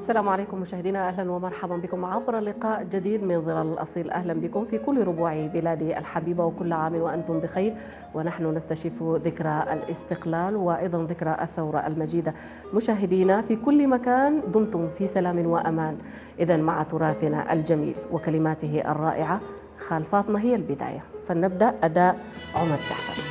السلام عليكم مشاهدينا، أهلا ومرحبا بكم عبر لقاء جديد من ظلال الأصيل. أهلا بكم في كل ربوع بلادي الحبيبة، وكل عام وأنتم بخير، ونحن نستشف ذكرى الاستقلال وأيضا ذكرى الثورة المجيدة. مشاهدينا في كل مكان دمتم في سلام وأمان. إذا مع تراثنا الجميل وكلماته الرائعة، خال فاطمة هي البداية، فلنبدأ أداء عمر جعفر.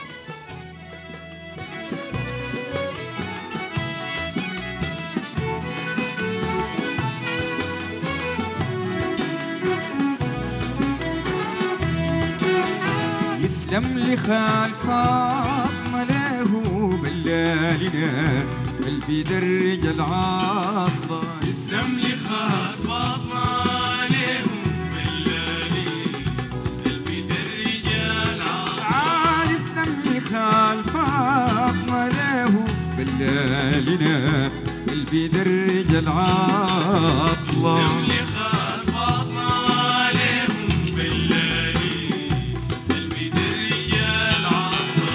يسلم لي خال فاطمة له بلالنا قلبي درج العاطفة. يسلم لي خال فاطمة له بلالي قلبي درج العاطفة. يسلم لي خال فاطمة له بلالنا قلبي درج العاطفة. يسلم لي خال فاطمة له بلالي قلبي درج العاطفة.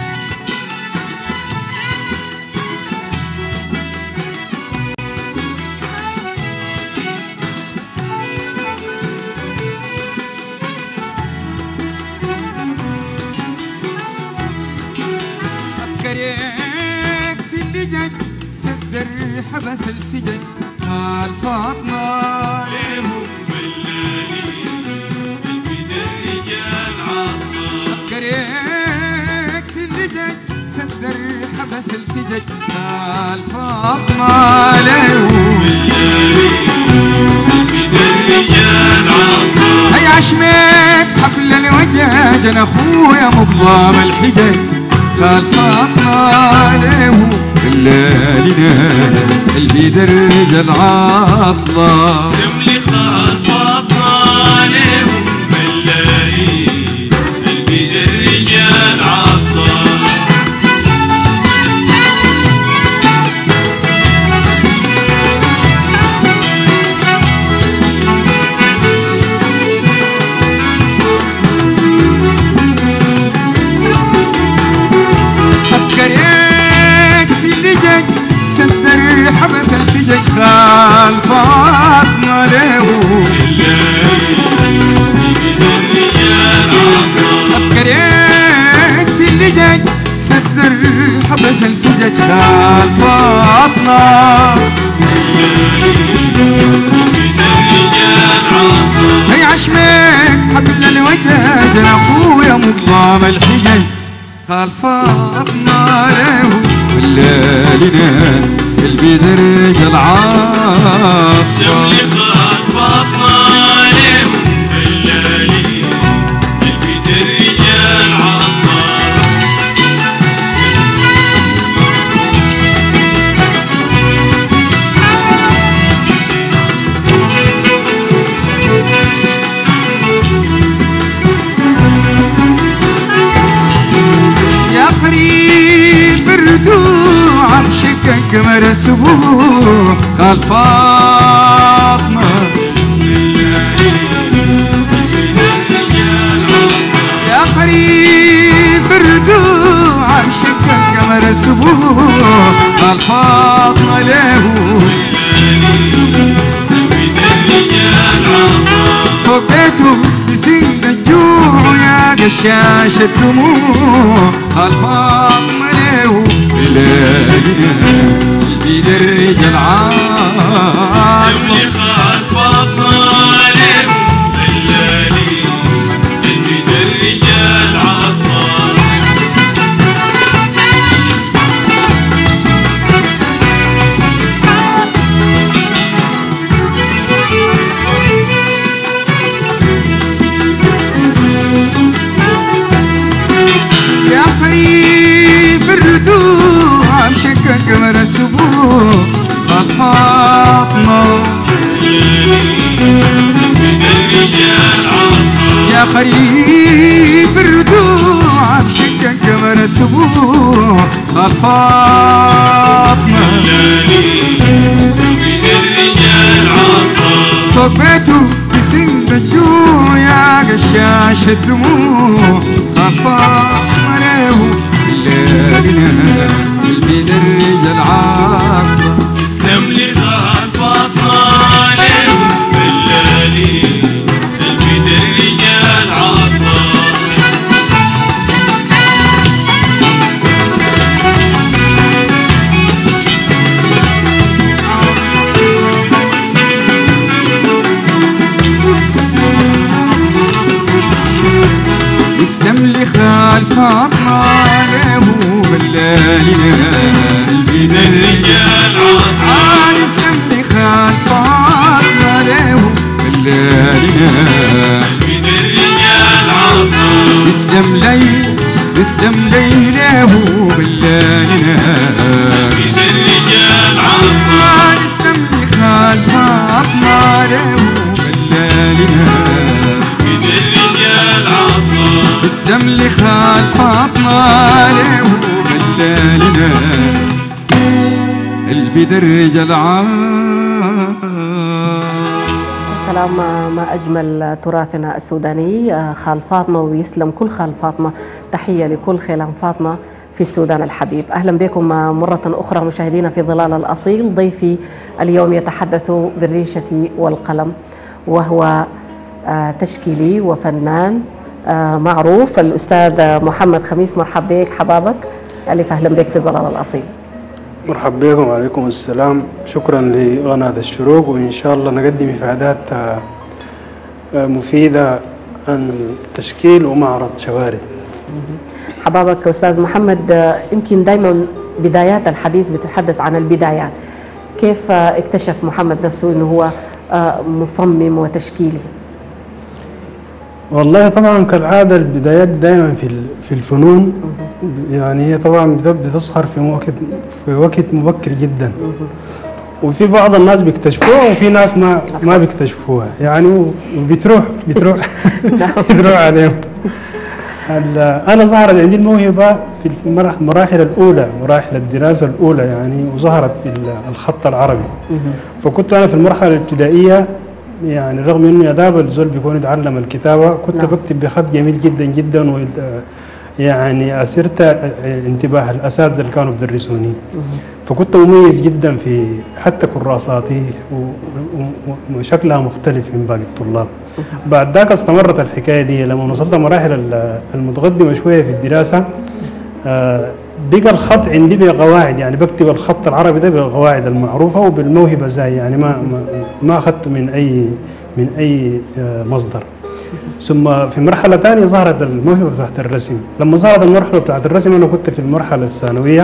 فكرك في اللي جد سدر حبس الفجج خال فاطمة لهم بلالي قلبي درج العاطفة. فكرك في اللي جد سدر حبس الفجج خال فاطمة له بلالي قلبي درج العاطفة. هي عشمك حبل الوجاج انا اخويا مظلام الحجج خال فاطمة له بلالنا اللي درج العاطفة. يسلم لي خال فاطمة لهم بلالي قلبي درج العاطفة. فكرك في اللي جد سدر حبس الفجج خال فاطمة له فكرك في اللي جد سدر حبس الفجج خال فاطمة. هي عشمك حبل الوجاج انا اخويا مظلام الحجج خال فاطمة له بلالنا قلبي درج العاطفة. يسلم لي خال فاطمة لهم بلالي قلبي درج العاطفة. يا قريب الردوع بشكك قمر السبوع خال فاطمة. يا قريب الردوع بشكك قمر السبوع خال فاطمة له فوق بيته بزند الجوع يا قشاش الدموع خال فاطمة له بلالنا في درج العاطفة. يسلم لي خال فاطمة لهم بلالي قلبي درج العاطفة. يا قريب الردوع مشكك قمر السبوع خال فاطمة. يا قريب الردوع مشكك قمر السبوع خال فاطمة. فوق بيته بسند الجوع يا قشاش الدموع خال فاطمة له بلالنا قلبي درج العاطفة. يسلم لي خال فاطمة له بالليلنا البيد الرجال عطار يسلم خال فاطمة له بالليلنا البيد الرجال عطار يسلم لي له بالليلنا البيد الرجال عطار يسلم خال فاطمة له بالليلنا البيد الرجال عطار يسلم لي خال فاطمة له بالليلنا البدر جلعان. سلام، ما أجمل تراثنا السوداني خال فاطمة، ويسلم كل خال فاطمة. تحية لكل خيلان فاطمة في السودان الحبيب. أهلا بكم مرة أخرى مشاهدينا في ظلال الأصيل. ضيفي اليوم يتحدث بالريشة والقلم، وهو تشكيلي وفنان معروف، الأستاذ محمد خميس. مرحب بك حبابك، ألف أهلا بك في ظلال الأصيل. مرحبا بكم وعليكم السلام. شكرا لقناة الشروق، وإن شاء الله نقدم إفادات مفيدة عن تشكيل ومعرض شوارد. حبابك أستاذ محمد، يمكن دائما بدايات الحديث بتتحدث عن البدايات. كيف اكتشف محمد نفسه أنه هو مصمم وتشكيلي؟ والله طبعا كالعادة البدايات دائما في الفنون يعني هي طبعا بتظهر في وقت مبكر جدا، وفي بعض الناس بيكتشفوها وفي ناس ما بيكتشفوها يعني، وبتروح بتروح عليهم. أنا ظهرت عندي الموهبة في المراحل الأولى، مراحل الدراسة الأولى يعني، وظهرت في الخط العربي. فكنت أنا في المرحلة الابتدائية يعني، رغم إنه يا داب الزول بيكون يتعلم الكتابة، كنت بكتب بخط جميل جدا جدا، يعني أثرت انتباه الأساتذة اللي كانوا بيدرسوني. فكنت مميز جدا في حتى كراساتي وشكلها مختلف من باقي الطلاب. بعد ذاك استمرت الحكاية دي لما وصلت مراحل المتقدمة شوية في الدراسة. بقى الخط عندي بقواعد، يعني بكتب الخط العربي ده بالقواعد المعروفة وبالموهبة زي يعني ما أخذت من أي مصدر. ثم في مرحلة ثانية ظهرت الموهبة بتاعت الرسم. لما ظهرت المرحلة بتاعت الرسم أنا كنت في المرحلة الثانوية،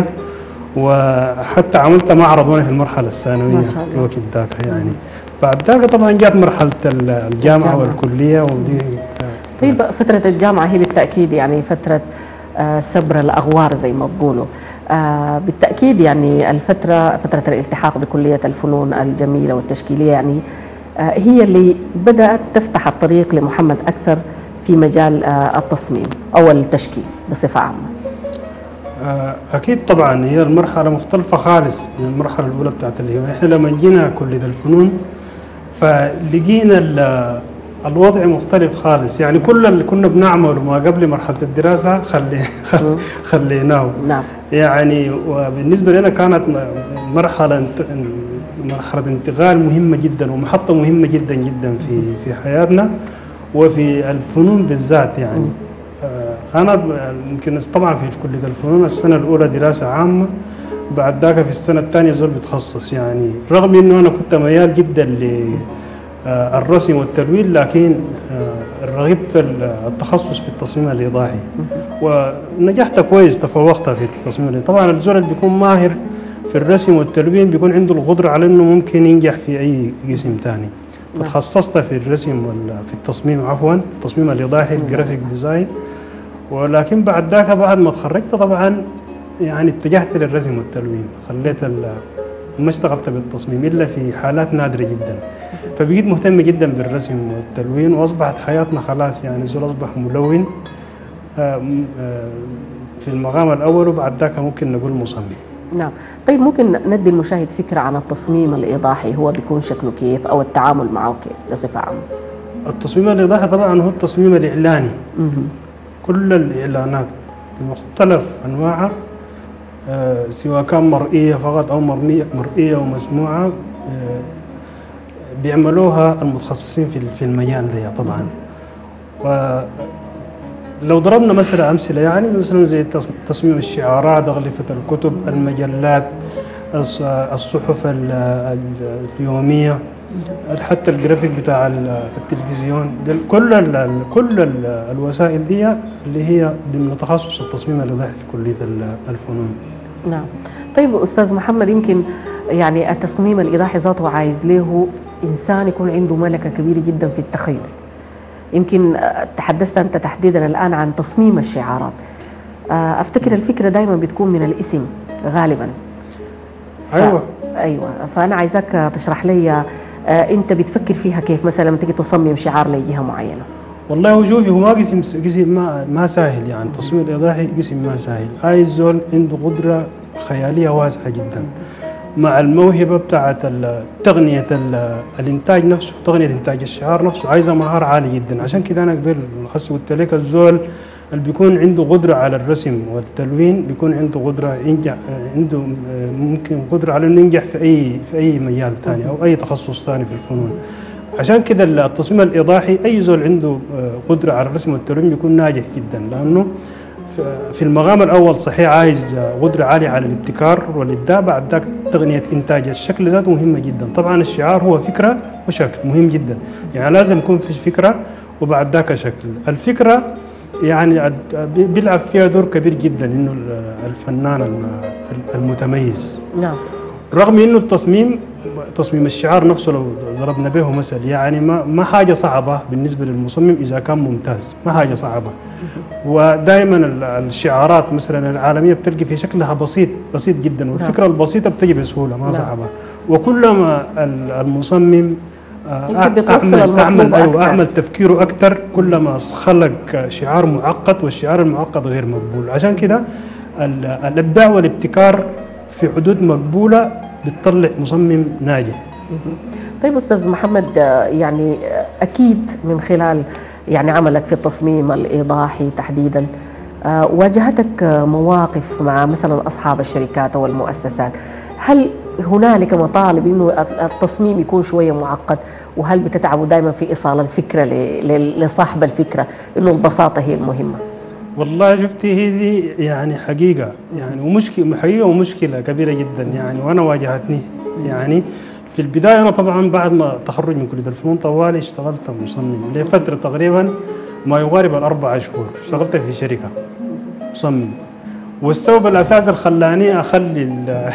وحتى عملت معرض وأنا في المرحلة الثانوية في الوقت ذاك يعني. بعد ذاك طبعا جات مرحلة الجامعة والكلية ودي. طيب فترة الجامعة هي بالتأكيد يعني فترة سبر الأغوار زي ما بقولوا. بالتأكيد يعني فترة الالتحاق بكلية الفنون الجميلة والتشكيلية يعني هي اللي بدأت تفتح الطريق لمحمد أكثر في مجال التصميم أو التشكيل بصفة عامة. أكيد طبعا هي المرحلة مختلفة خالص من المرحلة الأولى بتاعت الهواية. إحنا لما جينا كلية الفنون فلقينا الوضع مختلف خالص يعني. كل اللي كنا بنعمله ما قبل مرحلة الدراسة خليناه. نعم. يعني وبالنسبة لنا كانت مرحلة انتقال مهمة جدا ومحطة مهمة جدا جدا في حياتنا وفي الفنون بالذات يعني. أنا يمكن طبعا في كلية الفنون السنة الأولى دراسة عامة، بعد ذاك في السنة الثانية زول بتخصص يعني. رغم إنه أنا كنت ميال جدا للرسم والتلوين، لكن رغبت التخصص في التصميم الإيضاحي ونجحت كويس، تفوقت في التصميم الإيضاحي. طبعا الزول اللي بيكون ماهر في الرسم والتلوين بيكون عنده القدرة على إنه ممكن ينجح في أي قسم ثاني. فتخصصت في الرسم في التصميم التصميم الإيضاحي الجرافيك ديزاين. ولكن بعد ذاك بعد ما تخرجت طبعا يعني اتجهت للرسم والتلوين، خليت ما اشتغلت بالتصميم إلا في حالات نادرة جدا. فبقيت مهتم جدا بالرسم والتلوين، وأصبحت حياتنا خلاص يعني الزول أصبح ملون في المقام الأول، وبعد ذاك ممكن نقول مصمم. نعم. طيب ممكن ندي المشاهد فكرة عن التصميم الإيضاحي، هو بيكون شكله كيف أو التعامل معه كيف بصفة عامة؟ التصميم الإيضاحي طبعا هو التصميم الإعلاني. كل الإعلانات بمختلف أنواعها سواء كان مرئية فقط أو مرئية ومسموعة بيعملوها المتخصصين في المجال ده طبعا. ولو ضربنا مثلا أمثلة يعني مثلا زي تصميم الشعارات، أغلفة الكتب، المجلات، الصحف اليومية، حتى الجرافيك بتاع التلفزيون كل الوسائل دي اللي هي ضمن تخصص التصميم الإضاءي في كلية الفنون. نعم. طيب أستاذ محمد، يمكن يعني التصميم الإيضاحي ذاته عايز له إنسان يكون عنده ملكة كبيرة جدا في التخيل. يمكن تحدثت أنت تحديدا الآن عن تصميم الشعارات. أفتكر الفكرة دائما بتكون من الاسم غالبا. أيوة. فأنا عايزك تشرح لي أنت بتفكر فيها كيف، مثلا لما تيجي تصمم شعار لجهة معينة. والله هو شوفي، هو ما قسم ما سهل، يعني التصميم الإيضاحي قسم ما سهل، عايز زول عنده قدرة خيالية واسعة جدا مع الموهبة بتاعت تقنية الإنتاج نفسه، تقنية إنتاج الشعار نفسه عايزة مهارة عالية جدا. عشان كده أنا قبل قلت لك الزول اللي بيكون عنده قدرة على الرسم والتلوين بيكون عنده قدرة ينجح، عنده ممكن قدرة على إنه ينجح في أي مجال ثاني أو أي تخصص ثاني في الفنون. عشان كده التصميم الإيضاحي أي زول عنده قدرة على الرسم والتلوين بيكون ناجح جدا، لأنه في المقام الأول صحيح عايز قدرة عالية على الابتكار والإبداع، بعد ذاك تقنية إنتاج الشكل ذاته مهمة جدا. طبعا الشعار هو فكرة وشكل مهم جدا، يعني لازم يكون في فكرة وبعد ذاك شكل. الفكرة يعني بيلعب فيها دور كبير جدا إنه الفنان المتميز. نعم. رغم إنه تصميم الشعار نفسه لو ضربنا به مثل، يعني ما حاجة صعبة بالنسبة للمصمم إذا كان ممتاز، ما حاجة صعبة. ودائما الشعارات مثلا العالمية بتلقي في شكلها بسيط جدا، والفكرة البسيطة بتجي بسهولة ما صعبة. وكلما المصمم أعمل تفكيره أكثر كلما خلق شعار معقد، والشعار المعقد غير مقبول. عشان كده الإبداع والابتكار في حدود مقبولة بتطلع مصمم ناجح. طيب أستاذ محمد، يعني أكيد من خلال يعني عملك في التصميم الإيضاحي تحديدا واجهتك مواقف مع مثلا أصحاب الشركات أو المؤسسات، هل هنالك مطالب إنه التصميم يكون شوية معقد؟ وهل بتتعبوا دائما في إيصال الفكرة لصاحب الفكرة إنه البساطة هي المهمة؟ والله شفتي هذه يعني حقيقة، يعني ومشكلة كبيرة جدا يعني، وأنا واجهتني يعني في البداية. أنا طبعا بعد ما تخرج من كلية الفنون طوالي اشتغلت مصمم لفترة تقريبا ما يقارب 4 شهور، اشتغلت في شركة مصمم. والسبب الأساسي اللي خلاني أخلي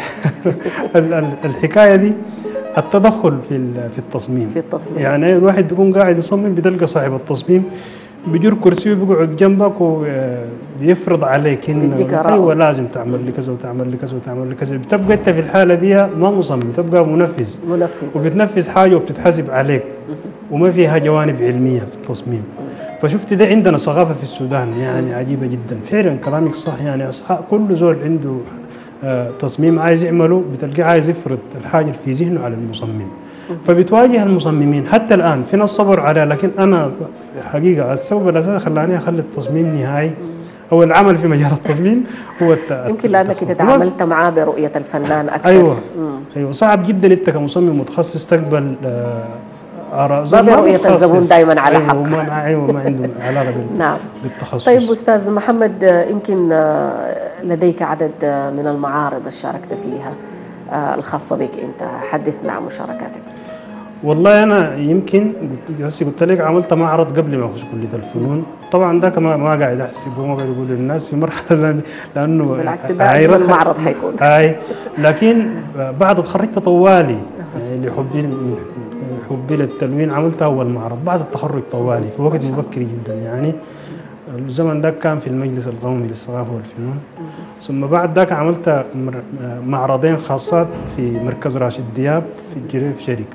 الحكاية دي التدخل في التصميم. يعني الواحد بيكون قاعد يصمم بتلقى صاحب التصميم بيجر كرسي وبيقعد جنبك وبيفرض عليك انه ايوه لازم تعمل لي كذا وتعمل لي كذا وتعمل لي كذا. بتبقى انت في الحاله دي ما مصمم، تبقى منفذ وبتنفذ حاجه وبتتحاسب عليك، وما فيها جوانب علميه في التصميم. فشفت ده عندنا ثقافه في السودان يعني عجيبه جدا. فعلا كلامك صح، يعني اصحاب كل زول عنده تصميم عايز يعمله بتلقاه عايز يفرض الحاجه اللي في ذهنه على المصمم. فبتواجه المصممين حتى الآن في ناس صبر عليها، لكن أنا حقيقة السبب الأساسي خلاني أخلي التصميم نهائي أو العمل في مجال التصميم هو يمكن لأنك تعاملت معاه برؤية الفنان أكثر. أيوة صعب جدا أنت كمصمم متخصص تقبل آراء زول ما رؤية الزبون دائما على حق. أيوة ما عنده علاقة نعم. بالتخصص. طيب أستاذ محمد، يمكن لديك عدد من المعارض شاركت فيها الخاصة بك أنت، حدثنا عن مشاركاتك. والله أنا يمكن قلت لك عملت معرض قبل ما أخش كلية الفنون، طبعا ذاك ما قاعد أحسب وما قاعد أقول للناس في مرحلة لأنه بالعكس ده المعرض حيكون. لكن بعد تخرجت طوالي يعني حبي للتلوين عملت أول معرض بعد التخرج طوالي في وقت مبكر جدا. يعني الزمن ده كان في المجلس القومي للثقافة والفنون. ثم بعد ذاك عملت معرضين خاصات في مركز راشد دياب في الجريف شركة.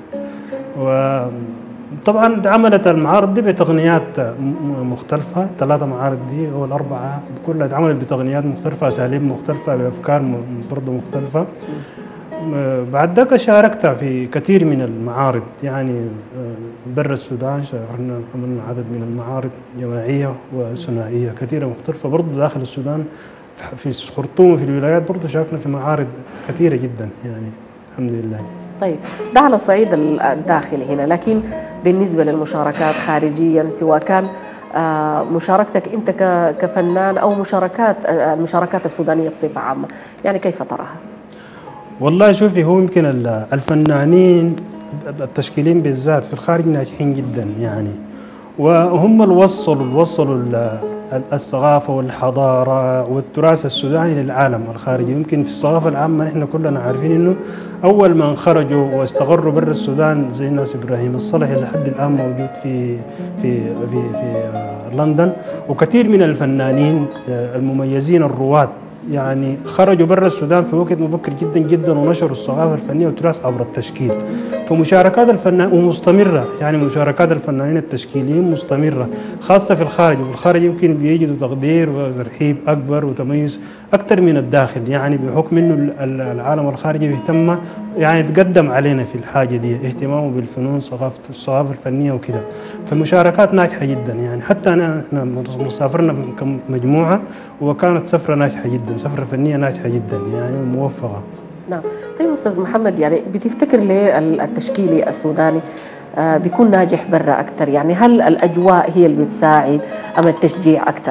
وطبعا عملت المعارض دي بتقنيات مختلفة، 3 معارض دي أو 4 كلها اتعملت بتقنيات مختلفة، أساليب مختلفة، بأفكار برضه مختلفة. بعد ذاك شاركت في كثير من المعارض يعني برا السودان، عملنا عدد من المعارض جماعية وثنائية كثيرة مختلفة. برضه داخل السودان في الخرطوم وفي الولايات برضه شاركنا في معارض كثيرة جدا يعني الحمد لله. طيب ده على الصعيد الداخلي هنا، لكن بالنسبة للمشاركات خارجيا سواء كان مشاركتك أنت كفنان أو المشاركات السودانية بصفة عامة، يعني كيف تراها؟ والله شوفي، هو يمكن الفنانين التشكيليين بالذات في الخارج ناجحين جدا يعني، وهم اللي وصلوا الثقافة والحضارة والتراث السوداني للعالم الخارجي. يمكن في الثقافة العامة نحن كلنا عارفين إنه أول ما خرجوا واستقروا برا السودان زي الناس إبراهيم الصلحي لحد الآن موجود في لندن، وكثير من الفنانين المميزين الرواد يعني خرجوا برا السودان في وقت مبكر جدا جدا ونشروا الثقافة الفنية والتراث عبر التشكيل. فمشاركات الفنان ومستمرة، يعني مشاركات الفنانين التشكيليين مستمرة خاصة في الخارج، وفي الخارج يمكن بيجدوا تقدير وترحيب أكبر وتميز أكثر من الداخل، يعني بحكم إنه العالم الخارجي بيهتم يعني تقدم علينا في الحاجة دي، اهتمامه بالفنون الثقافة الفنية وكذا. فالمشاركات ناجحة جدا يعني، حتى احنا سافرنا كمجموعة وكانت سفرة ناجحة جدا، سفرة فنية ناجحة جدا يعني موفقة. نعم. طيب أستاذ محمد، يعني بتفتكر ليه التشكيلي السوداني بيكون ناجح برا أكثر؟ يعني هل الأجواء هي اللي بتساعد أم التشجيع أكثر؟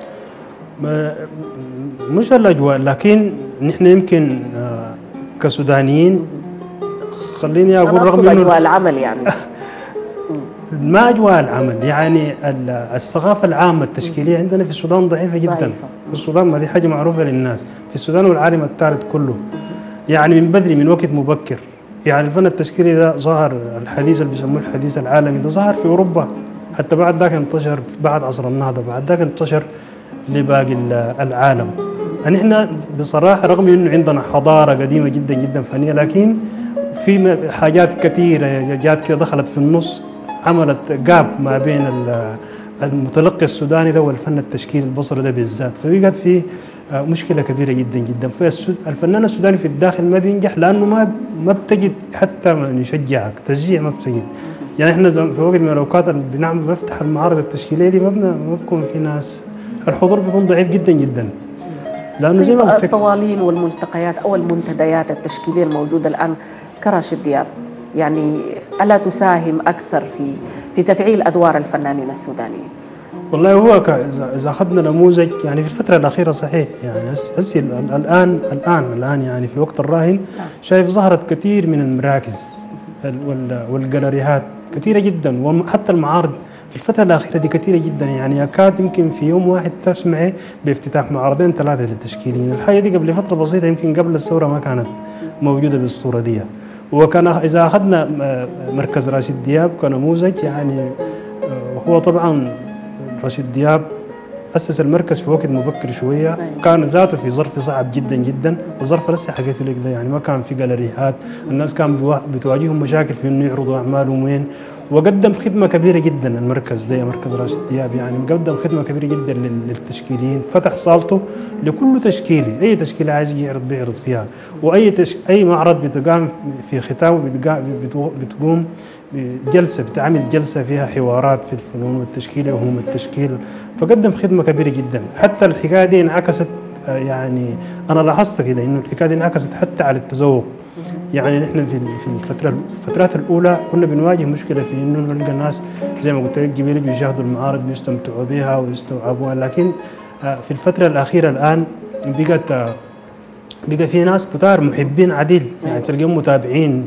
مش الأجواء، لكن نحن يمكن كسودانيين خليني أقول رغم إنه أجواء العمل يعني ما أجواء العمل، يعني الثقافة العامة التشكيلية عندنا في السودان ضعيفة جدا. في السودان ما دي حاجة معروفة للناس، في السودان والعالم الثالث كله يعني من بدري، من وقت مبكر. يعني الفن التشكيلي ده ظهر الحديث اللي بيسموه الحديث العالمي ده ظهر في أوروبا، حتى بعد ذاك انتشر بعد عصر النهضة، بعد ذاك انتشر لباقي العالم. يعني احنا بصراحة رغم انه عندنا حضارة قديمة جدا جدا فنية، لكن في حاجات كثيرة جات كده دخلت في النص عملت جاب ما بين المتلقي السوداني ده والفن التشكيلي البصري ده بالذات، فبقت في مشكلة كبيرة جدا جدا. فالفنان السوداني في الداخل ما بينجح لأنه ما بتجد حتى من يشجعك، تشجيع ما بتجد. يعني احنا في وقت من الأوقات بنفتح المعارض التشكيلية دي ما بكون في ناس، الحضور بيكون ضعيف جدا جدا، لأنه زي ما الصوالين والملتقيات أو المنتديات التشكيلية الموجودة الآن كراشد دياب، يعني ألا تساهم أكثر في تفعيل أدوار الفنانين السودانيين؟ والله هو إذا أخذنا نموذج يعني في الفترة الأخيرة صحيح، يعني هسه الآن يعني في وقت الراهن شايف ظهرت كثير من المراكز والجاليريات كثيرة جدا، وحتى المعارض في الفترة الأخيرة دي كثيرة جدا، يعني يكاد يمكن في يوم واحد تسمعي بافتتاح معرضين 3 للتشكيليين. الحاجة دي قبل فترة بسيطة يمكن قبل الثورة ما كانت موجودة بالصورة دي. وكان إذا أخذنا مركز راشد دياب كنموذج، يعني هو طبعا راشد دياب أسس المركز في وقت مبكر شوية، كان ذاته في ظرف صعب جدا جدا، الظرف لسه حكيته لك ده، يعني ما كان في جاليريات، الناس كان بتواجههم مشاكل في إنه يعرضوا أعمالهم وين، وقدم خدمة كبيرة جدا المركز ده، مركز راشد دياب يعني قدم خدمة كبيرة جدا للتشكيليين، فتح صالته لكل تشكيلي، أي تشكيلة عايز يعرض بيعرض فيها، أي معرض بتقام في ختامه بتقوم جلسة، بتعمل جلسة فيها حوارات في الفنون والتشكيل وهم التشكيل، فقدم خدمة كبيرة جدا. حتى الحكاية دي انعكست، يعني أنا لاحظت كده إنه الحكاية دي انعكست حتى على التذوق. يعني نحن في الفترات الأولى كنا بنواجه مشكلة في إنه نلقى الناس زي ما قلت لك جميل يجوا يشاهدوا المعارض بيستمتعوا بها ويستوعبوها، لكن في الفترة الأخيرة الآن بقى في ناس كتار محبين عديل، يعني تلقيهم متابعين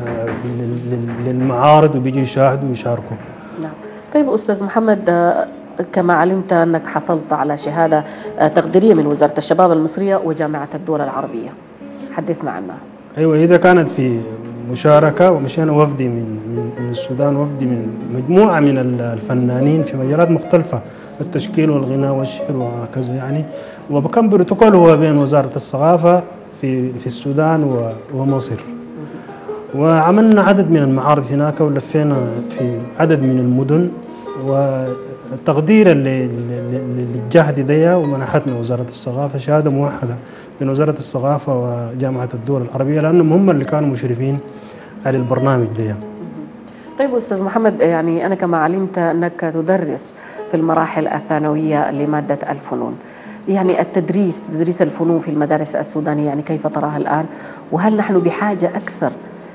للمعارض وبيجوا يشاهدوا ويشاركوا. نعم. طيب أستاذ محمد، كما علمت أنك حصلت على شهادة تقديرية من وزارة الشباب المصرية وجامعة الدول العربية، حدثنا عنها. أيوة، إذا كانت في مشاركة ومشينا وفدي من السودان، وفدي من مجموعة من الفنانين في مجالات مختلفة، التشكيل والغناء والشعر وهكذا يعني، وكان بروتوكول هو بين وزارة الثقافة في السودان ومصر، وعملنا عدد من المعارض هناك ولفينا في عدد من المدن، وتقديرا للجهد دي ومنحتنا وزارة الثقافة شهادة موحدة من وزارة الثقافة وجامعة الدول العربية، لأنهم هم اللي كانوا مشرفين على البرنامج ده. طيب أستاذ محمد، يعني أنا كما علمت أنك تدرس في المراحل الثانوية لمادة الفنون، يعني تدريس الفنون في المدارس السودانية، يعني كيف تراها الآن؟ وهل نحن بحاجة أكثر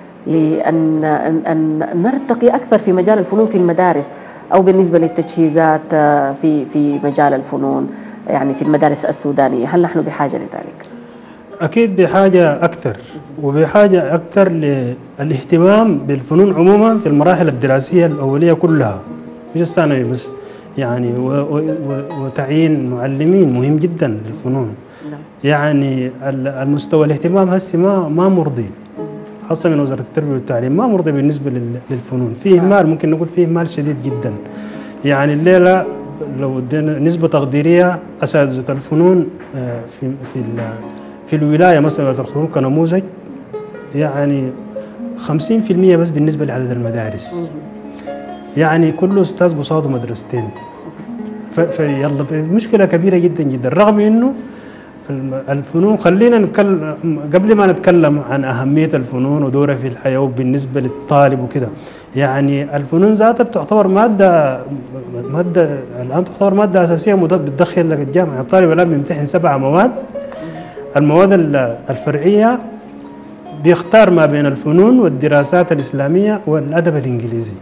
لأن نرتقي أكثر في مجال الفنون في المدارس، أو بالنسبة للتجهيزات في مجال الفنون يعني في المدارس السودانية، هل نحن بحاجة لذلك؟ أكيد بحاجة أكثر، وبحاجة أكثر للاهتمام بالفنون عموما في المراحل الدراسية الأولية كلها، مش الثانوي بس يعني. وتعيين معلمين مهم جدا للفنون. يعني المستوى الاهتمام هسه ما مرضي، خاصة من وزارة التربية والتعليم، ما مرضي بالنسبة للفنون. فيه مال، ممكن نقول فيه مال شديد جدا. يعني الليلة لو ادينا نسبة تقديرية، أساتذة الفنون في الولاية مثلا الفنون كنموذج، يعني 50% بس بالنسبة لعدد المدارس. يعني كل أستاذ قصاده مدرستين. فيلا مشكلة كبيرة جدا جدا. رغم إنه الفنون، خلينا نتكلم قبل ما نتكلم عن أهمية الفنون ودورها في الحياة وبالنسبة للطالب وكده. يعني الفنون ذاتها بتعتبر مادة الآن تعتبر مادة أساسية بتدخل لك الجامعة. الطالب الآن بيمتحن 7 مواد. المواد الفرعية بيختار ما بين الفنون والدراسات الإسلامية والأدب الإنجليزي.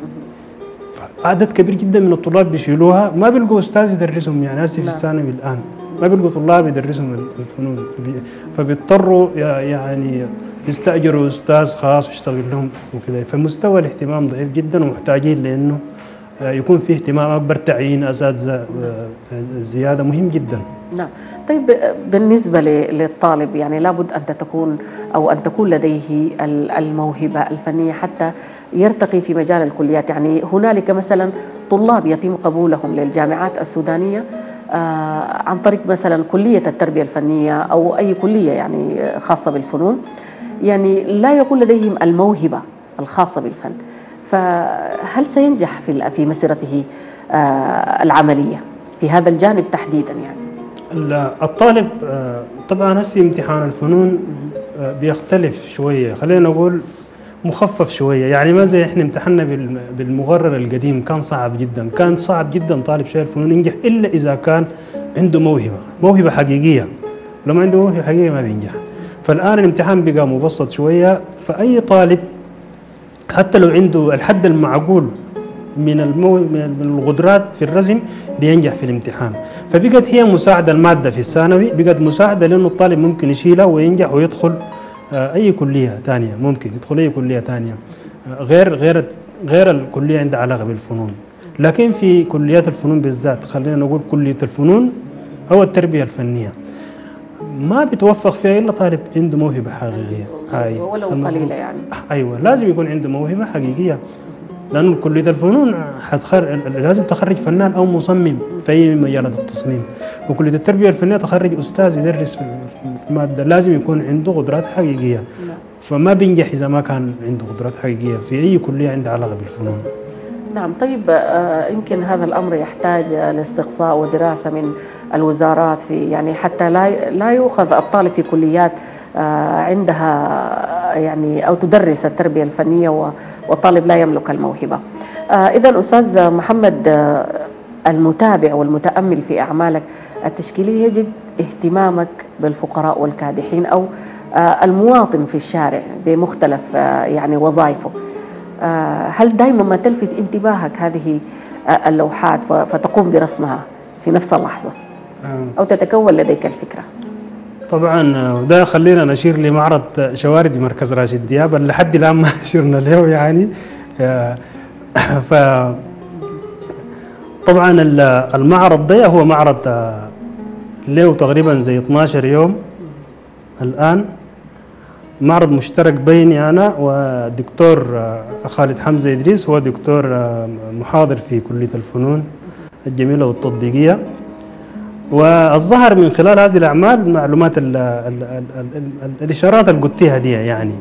عدد كبير جدا من الطلاب بيشيلوها، ما بيلقوا أستاذ يدرسهم. يعني هسه في الثانوي الآن ما بيلقوا طلاب يدرسهم الفنون، فبيضطروا يعني يستأجروا أستاذ خاص ويشتغل لهم وكذا. فمستوى الاهتمام ضعيف جدا، ومحتاجين لأنه يكون فيه اهتمام أكبر، تعيين أساتذة زيادة مهم جدا. نعم. طيب بالنسبة للطالب، يعني لابد أن تكون لديه الموهبة الفنية حتى يرتقي في مجال الكليات. يعني هنالك مثلا طلاب يتم قبولهم للجامعات السودانية عن طريق مثلا كلية التربية الفنية أو أي كلية يعني خاصة بالفنون، يعني لا يكون لديهم الموهبة الخاصة بالفن. فهل سينجح في مسيرته العملية في هذا الجانب تحديدا؟ يعني الطالب طبعا هسه امتحان الفنون بيختلف شوية، خلينا نقول مخفف شوية. يعني ما زي احنا امتحنا بالمقرر القديم، كان صعب جدا. كان صعب جدا طالب شايل الفنون ينجح إلا إذا كان عنده موهبة حقيقية. لو ما عنده موهبة حقيقية ما بينجح. فالآن الامتحان بقى مبسط شوية، فأي طالب حتى لو عنده الحد المعقول من القدرات في الرسم بينجح في الامتحان. فبقت هي مساعدة المادة في الثانوي، بقت مساعدة لأنه الطالب ممكن يشيلها وينجح ويدخل أي كلية ثانية، ممكن يدخل أي كلية ثانية غير الكلية عندها علاقة بالفنون. لكن في كليات الفنون بالذات، خلينا نقول كلية الفنون أو التربية الفنية، ما بيتوفق فيها إلا طالب عنده موهبة حقيقية ولو قليلة. يعني أيوة، لازم يكون عنده موهبة حقيقية، لأنه كلية الفنون لازم تخرج فنان أو مصمم في أي مجالات التصميم. وكلية التربية الفنية تخرج أستاذ يدرس في مادة، لازم يكون عنده قدرات حقيقية. فما بينجح إذا ما كان عنده قدرات حقيقية في أي كلية عندها علاقة بالفنون. نعم. طيب يمكن هذا الأمر يحتاج لاستقصاء ودراسة من الوزارات، في يعني حتى لا يؤخذ الطالب في كليات عندها يعني أو تدرس التربية الفنية والطالب لا يملك الموهبة. إذا أستاذ محمد، المتابع والمتأمل في أعمالك التشكيلية يجد اهتمامك بالفقراء والكادحين أو المواطن في الشارع بمختلف يعني وظائفه. هل دائما ما تلفت انتباهك هذه اللوحات فتقوم برسمها في نفس اللحظة أو تتكون لديك الفكرة؟ طبعا ده خلينا نشير لمعرض شوارد بمركز راشد دياب اللي لحد الآن ما شرنا له يعني. ف طبعا المعرض ده هو معرض له تقريبا زي 12 يوم الآن، معرض مشترك بيني أنا والدكتور خالد حمزة إدريس، هو دكتور محاضر في كلية الفنون الجميلة والتطبيقية. والظهر من خلال هذه الأعمال معلومات الإشارات اللي قلتيها دي يعني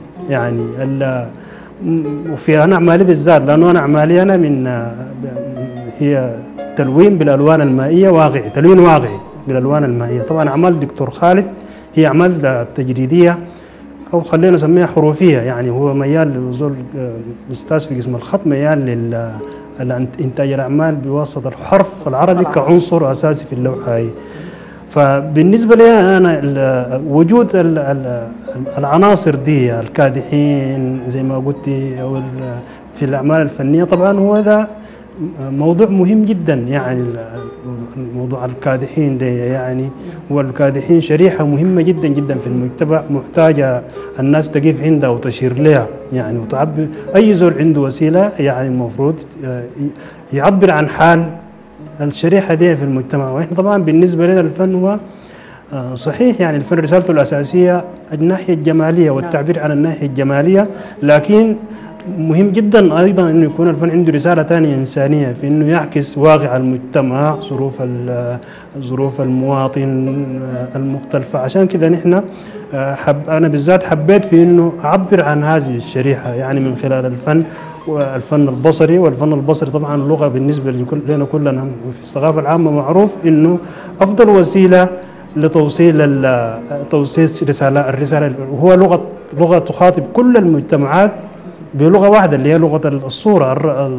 وفي أنا أعمالي بالذات، لأنه أنا أعمالي أنا هي تلوين بالألوان المائية واقعي، تلوين واقعي بالألوان المائية. طبعا أعمال الدكتور خالد هي أعمال تجريدية أو خلينا نسميها حروفية، يعني هو ميال أستاذ في قسم الخط، ميال لإنتاج الأعمال بواسطة الحرف العربي كعنصر أساسي في اللوحة هي. فبالنسبة لي أنا وجود العناصر دي الكادحين زي ما قلت أو في الأعمال الفنية، طبعا هو ذا موضوع مهم جدا يعني موضوع الكادحين ده يعني. والكادحين شريحة مهمة جدا جدا في المجتمع، محتاجة الناس تقف عندها وتشير لها يعني وتعبر. أي زول عنده وسيلة يعني المفروض يعبر عن حال الشريحة دي في المجتمع. وإحنا طبعا بالنسبة لنا الفن هو صحيح يعني الفن رسالته الأساسية الناحية الجمالية والتعبير عن الناحية الجمالية، لكن مهم جدا ايضا انه يكون الفن عنده رساله ثانيه انسانيه في انه يعكس واقع المجتمع، ظروف المواطن المختلفه. عشان كذا نحن انا بالذات حبيت في انه اعبر عن هذه الشريحه يعني من خلال الفن والفن البصري. والفن البصري طبعا اللغه بالنسبه لنا كلنا في الثقافه العامه معروف انه افضل وسيله لتوصيل الرساله وهو لغه تخاطب كل المجتمعات بلغة واحدة اللي هي لغة الصورة،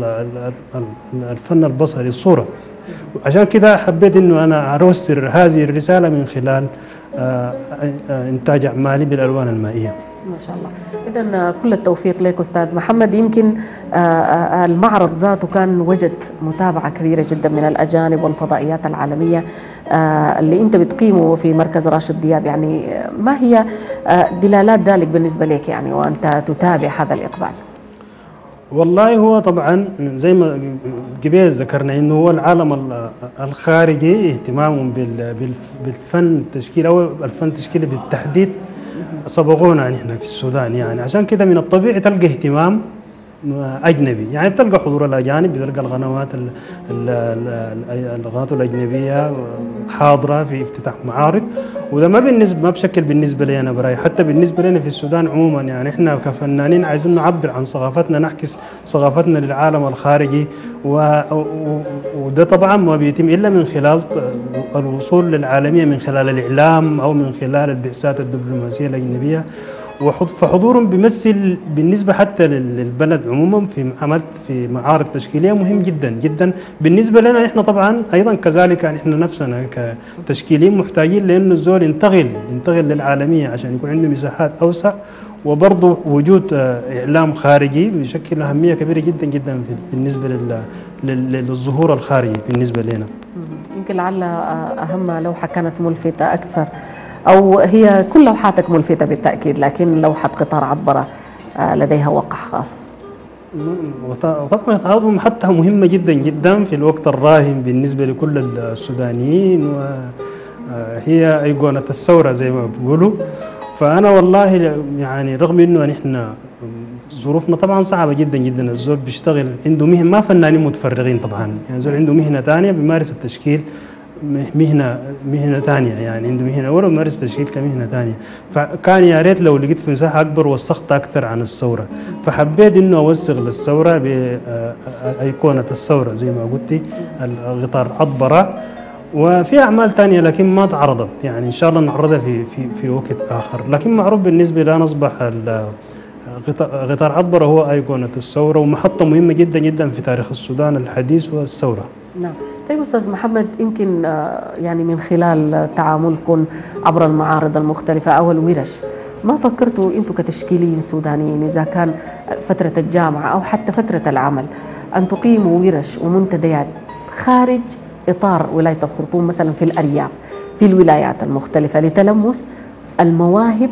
الفن البصري الصورة. عشان كده حبيت انه انا ارسل هذه الرسالة من خلال انتاج اعمالي بالالوان المائية. ما شاء الله. إذا كل التوفيق لك أستاذ محمد. يمكن المعرض ذاته كان وجد متابعة كبيرة جدا من الأجانب والفضائيات العالمية اللي أنت بتقيمه في مركز راشد دياب، يعني ما هي دلالات ذلك بالنسبة لك يعني وأنت تتابع هذا الإقبال؟ والله هو طبعا زي ما قبل ذكرنا انه هو العالم الخارجي اهتمامهم بالفن التشكيلي او الفن التشكيلي بالتحديد سبقونا نحن في السودان يعني. عشان كده من الطبيعي تلقى اهتمام اجنبي، يعني بتلقى حضور الاجانب، بتلقى القنوات الاجنبيه حاضره في افتتاح معارض. وده ما بشكل بالنسبه لي انا براي، حتى بالنسبه لنا في السودان عموما يعني احنا كفنانين عايزين نعبر عن ثقافتنا، نعكس ثقافتنا للعالم الخارجي. وده طبعا ما بيتم الا من خلال الوصول للعالميه من خلال الاعلام او من خلال البعثات الدبلوماسيه الاجنبيه. فحضورهم بيمثل بالنسبة حتى للبلد عموما في معارض تشكيلية مهم جدا جدا بالنسبة لنا. نحن طبعا أيضا كذلك نحن نفسنا كتشكيليين محتاجين لأنه الزول ينتقل للعالمية عشان يكون عنده مساحات أوسع، وبرضه وجود إعلام خارجي بيشكل أهمية كبيرة جدا جدا بالنسبة للظهور الخارجي بالنسبة لنا. يمكن لعل أهم لوحة كانت ملفتة أكثر، أو هي كل لوحاتك ملفتة بالتأكيد، لكن لوحة قطار عطبرة لديها وقع خاص. طبعا تعاطبهم حتى مهمة جدا جدا في الوقت الراهن بالنسبة لكل السودانيين، وهي أيقونة الثورة زي ما بيقولوا. فأنا والله يعني رغم إنه نحن ظروفنا طبعا صعبة جدا جدا، الزول بيشتغل عنده مهنة، ما فنانين متفرغين طبعا، يعني الزول عنده مهنة ثانية بيمارس التشكيل مهنة ثانية، يعني عنده مهنة أولى ومارس تشكيل كمهنة ثانية. فكان يا ريت لو لقيت في مساحة أكبر وثقت أكثر عن الثورة، فحبيت إنه أوثق للثورة بأيقونة الثورة زي ما قلتي القطار عطبرة. وفي أعمال ثانية لكن ما تعرضت، يعني إن شاء الله نعرضها في وقت آخر. لكن معروف بالنسبة لنا أصبح قطار عطبرة هو أيقونة الثورة ومحطة مهمة جدا جدا في تاريخ السودان الحديث والثورة. نعم. طيب أستاذ محمد، يمكن يعني من خلال تعاملكم عبر المعارض المختلفة أو الورش، ما فكرتوا أنتم كتشكيليين سودانيين إذا كان فترة الجامعة أو حتى فترة العمل أن تقيموا ورش ومنتديات خارج إطار ولاية الخرطوم، مثلا في الأرياف في الولايات المختلفة، لتلمس المواهب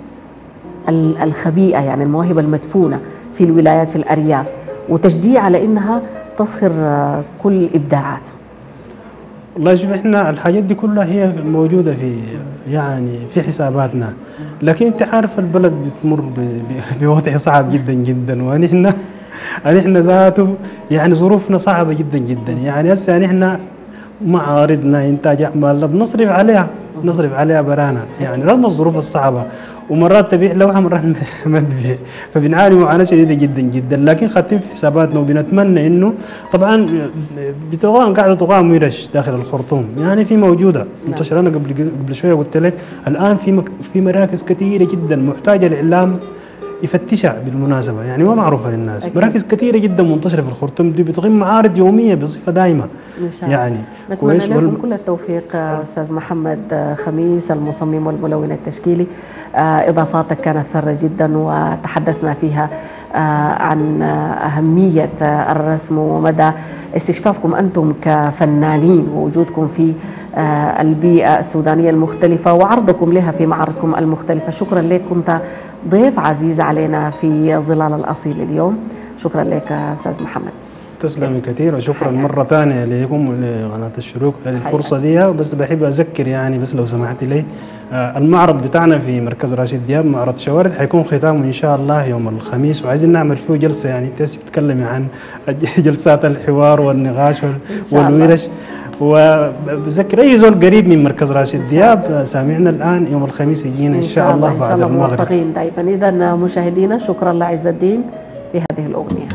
الخبيئة، يعني المواهب المدفونة في الولايات في الأرياف، وتشجيع على إنها تصهر كل إبداعات؟ والله شوف، احنا الحاجات دي كلها هي موجودة في حساباتنا، لكن انت عارف البلد بتمر بوضع صعب جدا جدا، ونحن ذاته يعني ظروفنا صعبة جدا جدا. يعني هسه نحن معارضنا انتاج اعمالنا بنصرف عليها برانا، يعني رغم الظروف الصعبة، ومرات تبيع لوحة مرات ما تبيع، فبنعاني معاناة شديدة جدا جدا. لكن خاطين في حساباتنا وبنتمنى انه طبعا قاعدة تقام ورش داخل الخرطوم، يعني في موجودة منتشرة. انا قبل شوية قلت لك الان في مراكز كثيرة جدا محتاجة الاعلام يفتشها بالمناسبة، يعني ما معروفة للناس. أكيد. مراكز كثيرة جدا منتشرة في الخرطوم دي بتقيم معارض يومية بصفة دائمة إن شاء الله. يعني نتمنى لكم كل التوفيق أستاذ محمد خميس، المصمم والملون التشكيلي. إضافاتك كانت ثرة جدا وتحدثنا فيها عن أهمية الرسم ومدى استشفافكم أنتم كفنانين ووجودكم في البيئة السودانية المختلفة وعرضكم لها في معارضكم المختلفة. شكرا لك، كنت ضيف عزيز علينا في ظلال الأصيل اليوم. شكرا لك أستاذ محمد. تسلمي كثير، وشكرا مرة ثانية لكم ولقناة الشروق للفرصة دي. بس بحب أذكر يعني بس لو سمحت لي، المعرض بتاعنا في مركز راشد دياب معرض شوارد حيكون ختامه إن شاء الله يوم الخميس، وعايزين نعمل فيه جلسة يعني تسي بتتكلمي عن جلسات الحوار والنقاش والورش. وبذكر أي زول قريب من مركز راشد دياب سامعنا الآن يوم الخميس يجينا إن شاء الله بعد المغرب. موفقين دائما. إذا مشاهدينا شكرا لعز الدين بهذه الأغنية.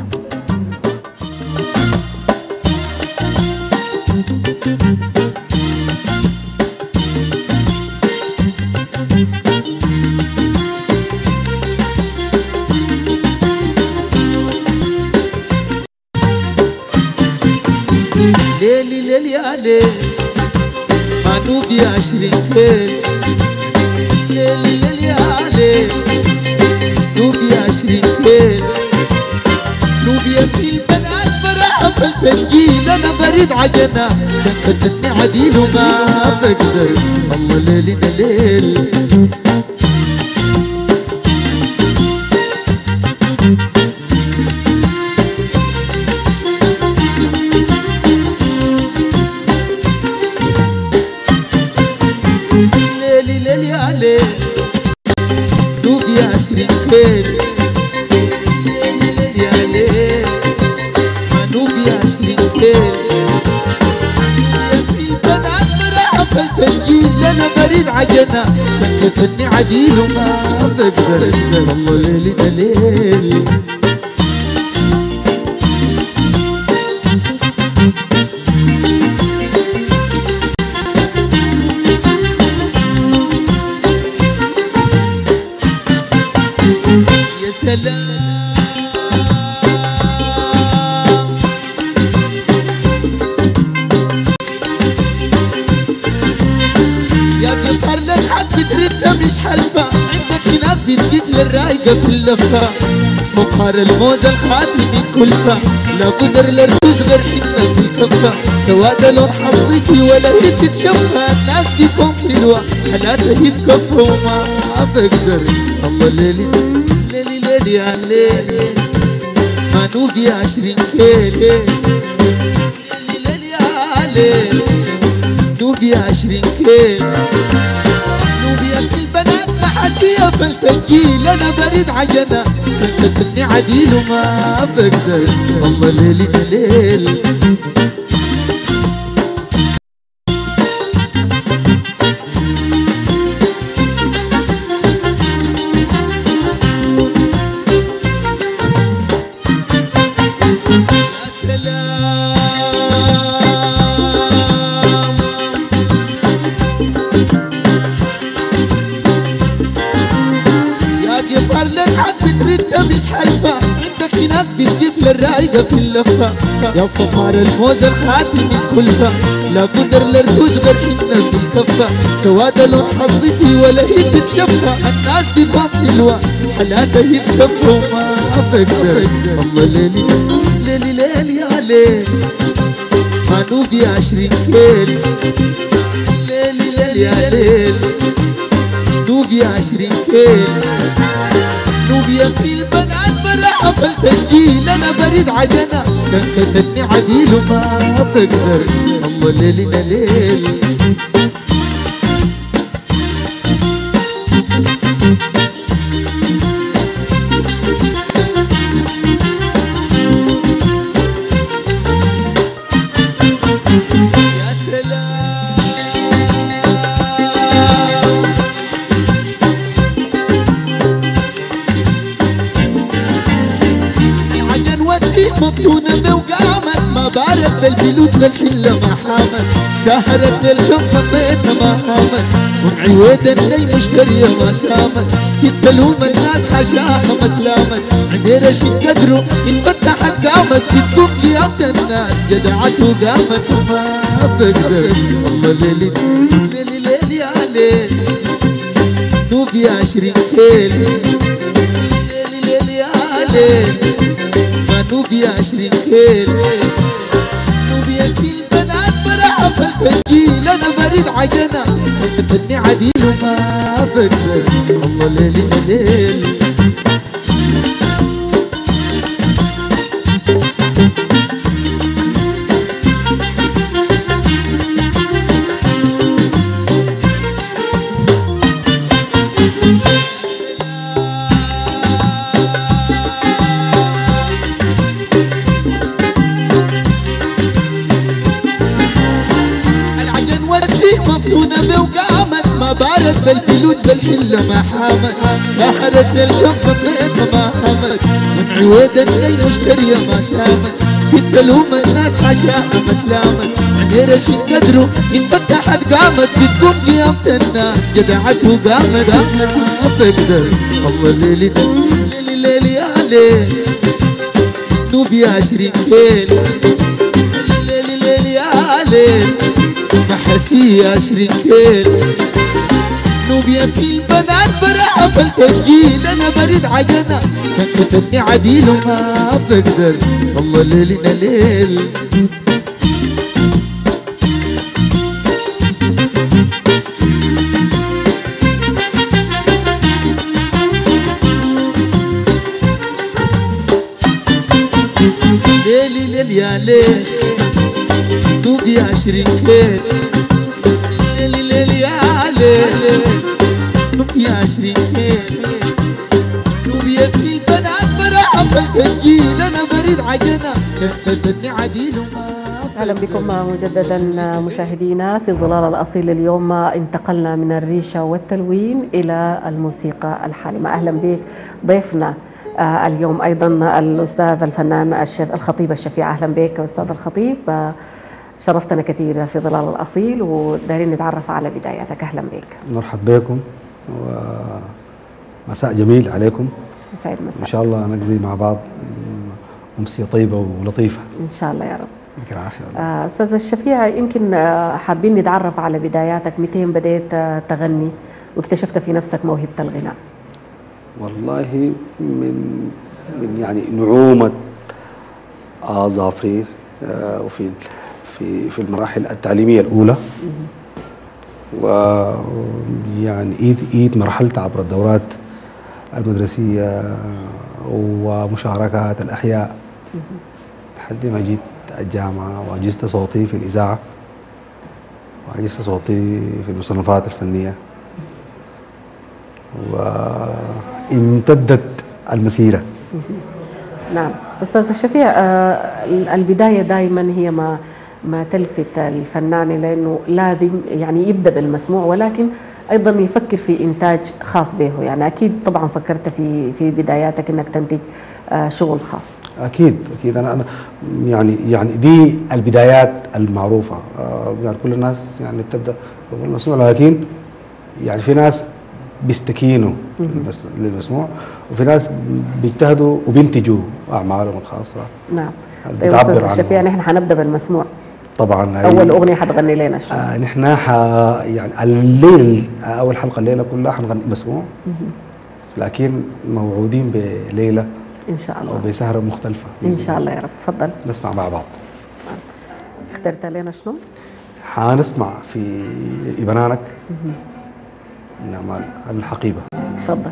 ليلي ليلي يا ليل مانوبي 20 كيل. ليلي ليلي يا ليل نوبي 20 كيل. نوبي في البنات براحة في التسجيل. أنا بريد عجنة كتبني عديل وما بقدر. الله ليلنا ليل نوبي 20 كيل. ليلي ليلي يا ليل ما نوبي 20 كيل. في البنات براحة في التسجيل. أنا بريد عجنة كتبني عديل وما بقدر. والله ليلنا ليل سلام. يا قطر لك حبة ردة مش حلفة. عندك هناك بتجيب للرايقة في اللفة. صفار الموز الخاتم من كلفة. لا قدر للرجوج غير حنة في الكفة. سواد لون حصيفي ولا هي تتشفى. الناس ديكم حلوة حلاتها هي في كفة وما بقدر. الله ليلي ليلي ليلي يا ليل ما نوبي 20 كيل. ليلي ليلي يا ليل نوبي 20 كيل. نوبيا في البنات محاسية في التسجيل. أنا بريد عجنة كتبني عديل وما بقدر. الله ليلي ليل مش حلفة. عندك هناك بتجيب للرايقة في اللفة. يا صفار الموز الخاتم من كلفة. لا قدر للرجوج غير حنة في الكفة. سواد لون حصيفي ولا هي تتشفى. الناس دي فاهم حلوة حلاتها هي في كفة وما بقدر. الله ليلي ليلي ليلي يا ليل ما نوبي 20 كيل. ليلي ليلي يا ليل نوبي 20 كيل. نوبيا في البنات براحة في التسجيل. أنا بريد عجنة كتبني عديل وما بقدر. الله ليلنا ليل يا سلام. مفتونة وقامت ما بعرف بالبيوت بالحلة ما حامت. سهرت للشمس صديتها ما هامت. ومعويدة اني مشترية ما سامت. كنت الوم الناس حشاها ما تلامت. عندي رشيد قدره انفتحت قامت. تقوم لي عند الناس جدعت وقامت وما بقدر. الله ليلي ليلي ليلي يا ليل نوبي 20 كيل. ليلي ليلي يا ليل ما نوبيا 20 كيل نوبيا في البنات فرحة فالتنجيل أنا بريد عجنة تني عديل وما بقدر الله ليلي ليل مفتونة بوقامت ما بارد بالبلود بالحلة ما حامت سهرتنا الشمس صفيت ما هامت من عويد النيل مشترية ما سامت كنت لهم الناس حشاها متلامت غير شي قدروا انفتحت قامت بتكون قيامة الناس جدعت وقامت ما بقدر الله ليلي ليلي ليلي يا ليل نوبيا 20 كيل ليلي ليلي يا ليل محسية 20 كيل نوبيا في البنات فرحة فالتسجيل أنا بريد عجنة كان كتبني عديل وما بقدر والله ليلنا ليل ليلي ليل يا ليل نوبيا 20 كيل ليلي ليل يا ليل نوبيا 20 كيل نوبيا في البنات فرحة فالتسجيل أنا بريد عجنة كتبني عديل وما أهلا بكم مجددا مشاهدينا في ظلال الأصيل. اليوم انتقلنا من الريشة والتلوين إلى الموسيقى الحالمة. أهلا بك ضيفنا اليوم أيضا الأستاذ الفنان الشيف الخطيب الشفيع. أهلا بك أستاذ الخطيب، شرفتنا كثير في ظلال الأصيل ودارين نتعرف على بداياتك. أهلا بك. مرحبا بكم ومساء جميل عليكم. يسعد مساء. إن شاء الله نقضي مع بعض أمسية طيبة ولطيفة إن شاء الله يا رب. يعطيك العافية. أستاذ الشفيع، يمكن حابين نتعرف على بداياتك، متى بديت تغني واكتشفت في نفسك موهبة الغناء؟ والله من يعني نعومة أظافري وفي في المراحل التعليمية الأولى، ويعني إيد مرحلت عبر الدورات المدرسية ومشاركات الأحياء لحد ما جيت الجامعة وأجزت صوتي في الإذاعة وأجزت صوتي في المصنفات الفنية وامتدت المسيرة. نعم أستاذ الشفيع، البداية دائما هي ما تلفت الفنان، لأنه لازم يعني يبدأ بالمسموع ولكن أيضا يفكر في إنتاج خاص به. يعني أكيد طبعا فكرت في بداياتك أنك تنتج شغل خاص. أكيد أنا يعني دي البدايات المعروفة. يعني كل الناس يعني بتبدأ بالمسموع، لكن يعني في ناس بيستكينوا للمسموع وفي ناس بيجتهدوا وبينتجوا أعمالهم الخاصة. نعم. طيب أستاذ الشفيع، نحن حنبدأ بالمسموع طبعا. أول أغنية حتغني لنا شو؟ نحن يعني الليل أول حلقة الليلة كلها حنغني مسموع، لكن موعودين بليلة إن شاء الله وبسهرة مختلفة إن شاء الله يا رب. تفضل نسمع مع بعض. اخترت لنا شنو؟ حنسمع في إبنانك نعم الحقيبة. تفضل.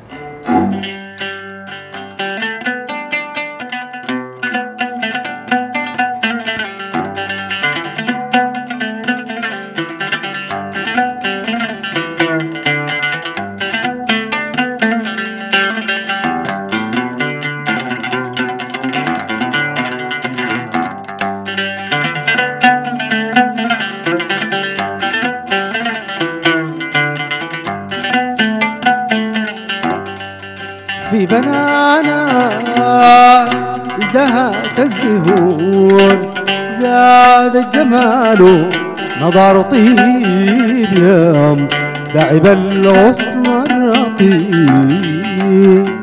في بنانا ازدهت الزهور زاد الجمال نظر طيب يم دعب الغصن الرقيب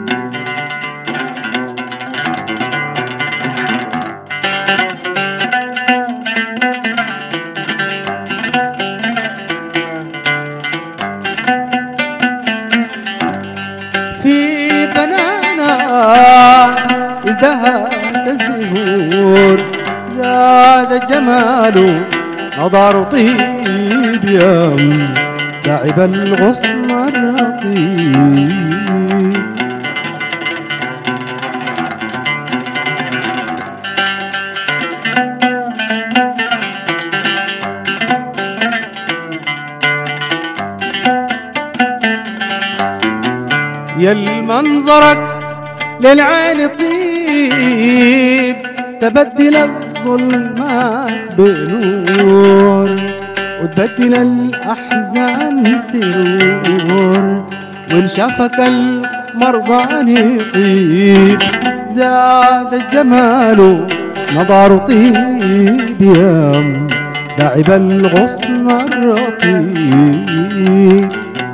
في بنانا ازدهت الزهور زاد الجمال نضار طيب يم تعب الغصن الرطيب يا المنظرك للعين طيب تبدل الظلمات بنور وتبدل الأحزان سرور وإن شافك المرضى يطيب زاد الجمال نضار طيب يم داعب الغصن الرطيب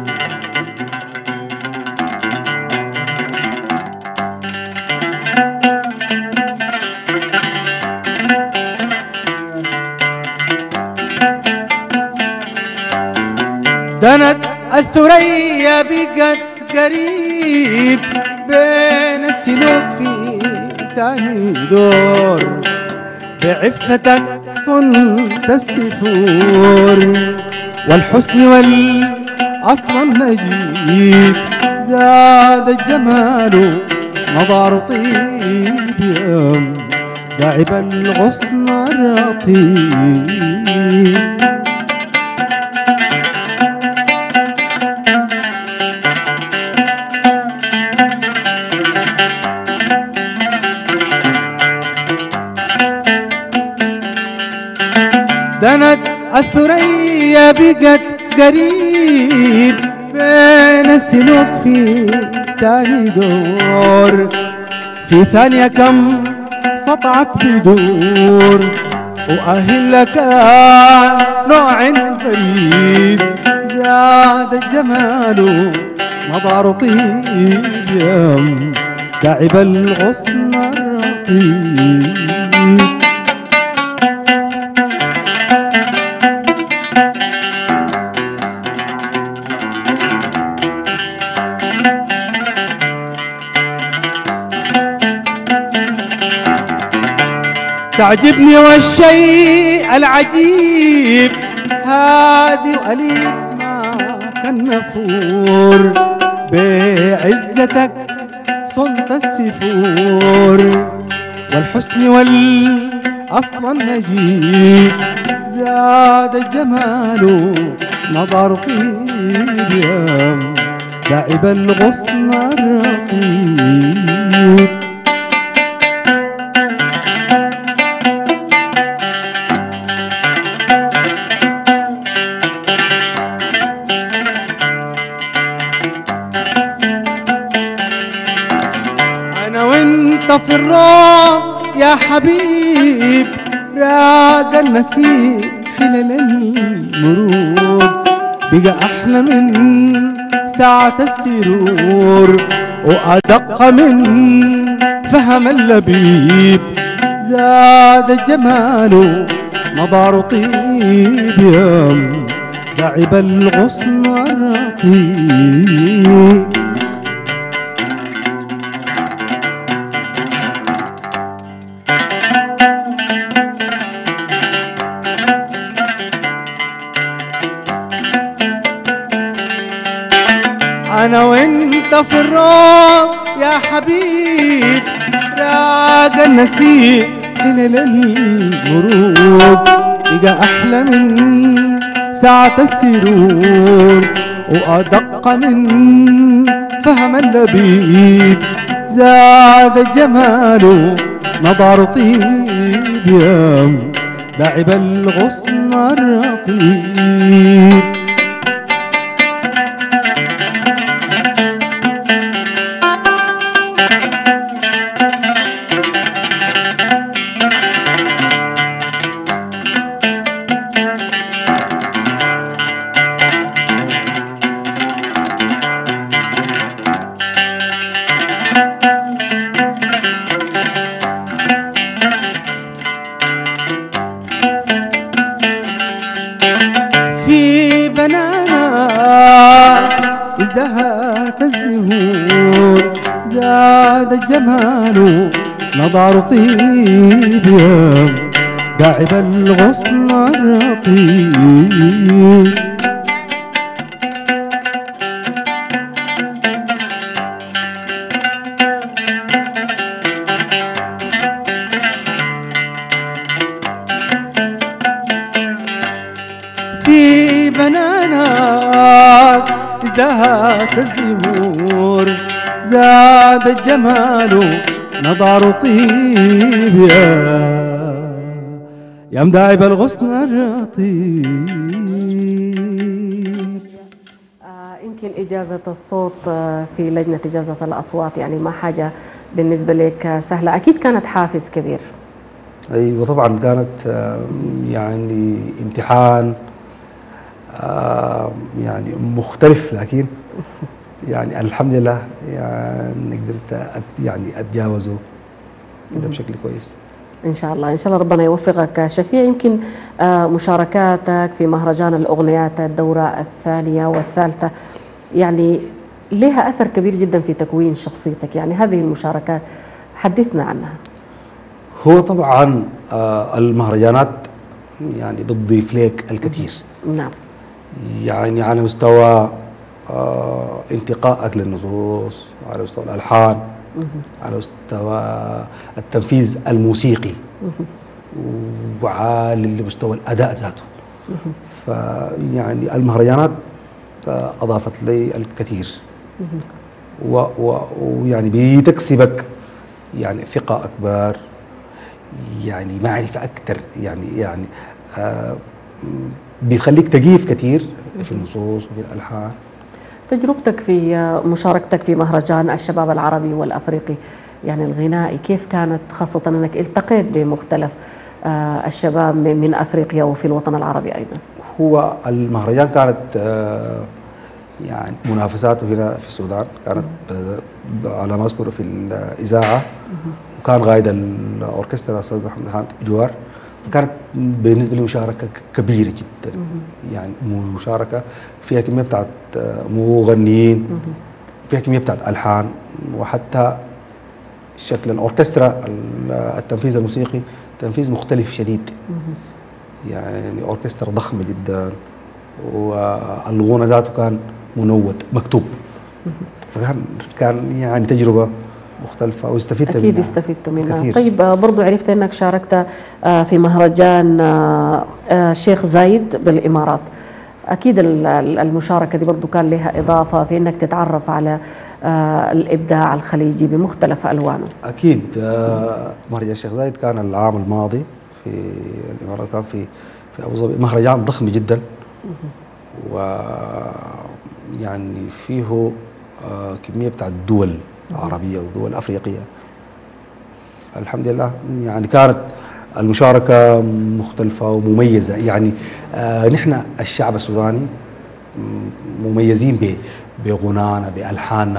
دنت الثريا بقت قريب بين السلوك في تاني دور بعفتك صنت السفور والحسن والأصل النجيب زاد الجمال نضار طيب يم داعب الغصن الرطيب دنت الثريا بقت قريب بين السلوك في تاني دور في ثانية كم سطعت بدور وأهلك نوع فريد زاد الجمال نضار طيب يم داعب الغصن الرطيب تعجبني والشيء العجيب هادي وأليف ما كان نفور بعزتك صنت السفور والحسن والأصل النجيب زاد الجمال نضار طيب يم داعب الغصن الرطيب في الروم يا حبيب راق النسيم حلل المروب بقى أحلى من ساعة السرور وأدق من فهم اللبيب زاد الجمال نضار طيب يم داعب الغصن الرطيب أنا وأنت في الروم يا حبيب راق النسيم حلل المروب بقى أحلى من ساعة السرور وأدق من فهم اللبيب زاد الجمال نضار طيب يم داعب الغصن الرطيب ازدهت الزهور زاد الجمال نضار طيب يا داعب الغصن الرطيب. في بنانك ازدهت الزهور زاد الجمال نضار طيب يا مداعب الغصن الرطيب. يمكن إجازة الصوت في لجنة إجازة الأصوات يعني ما حاجة بالنسبة لك سهلة، أكيد كانت حافز كبير. ايوه طبعا كانت يعني امتحان يعني مختلف، لكن يعني الحمد لله يعني قدرت يعني اتجاوزه كده بشكل كويس. إن شاء الله إن شاء الله ربنا يوفقك شفيع. يمكن مشاركاتك في مهرجان الأغنيات الدورة الثانية والثالثة يعني لها أثر كبير جدا في تكوين شخصيتك، يعني هذه المشاركات حدثنا عنها. هو طبعا المهرجانات يعني بتضيف لك الكثير، نعم، يعني على مستوى انتقائك للنصوص، على مستوى الألحان، على مستوى التنفيذ الموسيقي، وعلى مستوى الأداء ذاته. فيعني المهرجانات أضافت لي الكثير، ويعني بتكسبك يعني ثقة أكبر، يعني معرفة أكثر، يعني بيخليك تجيف كثير في النصوص وفي الألحان. تجربتك في مشاركتك في مهرجان الشباب العربي والأفريقي يعني الغنائي كيف كانت، خاصة أنك التقيت بمختلف الشباب من أفريقيا وفي الوطن العربي أيضا؟ هو المهرجان كانت يعني منافساته هنا في السودان كانت على ما أذكر في الإذاعة، وكان قائد الأوركسترا الأستاذ محمد حامد جوار. كانت بالنسبة لي مشاركة كبيرة جدا، يعني مشاركة فيها كمية بتاعت مغنيين، فيها كمية بتاعت ألحان، وحتى شكل الأوركسترا التنفيذ الموسيقي تنفيذ مختلف شديد، يعني أوركسترا ضخمة جدا، والغنى ذاته كان منوت مكتوب. فكان يعني تجربة مختلفة واستفدت أكيد منها. استفدت منها كثير. طيب برضو عرفت أنك شاركت في مهرجان الشيخ زايد بالإمارات، أكيد المشاركة دي برضو كان لها إضافة في أنك تتعرف على الإبداع الخليجي بمختلف ألوانه. أكيد مهرجان الشيخ زايد كان العام الماضي في الإمارات، كان في أبو ظبي، مهرجان ضخم جدا، ويعني فيه كمية بتاع الدول عربية ودول أفريقية. الحمد لله يعني كانت المشاركة مختلفة ومميزة. يعني نحن الشعب السوداني مميزين بغنانا، بألحاننا،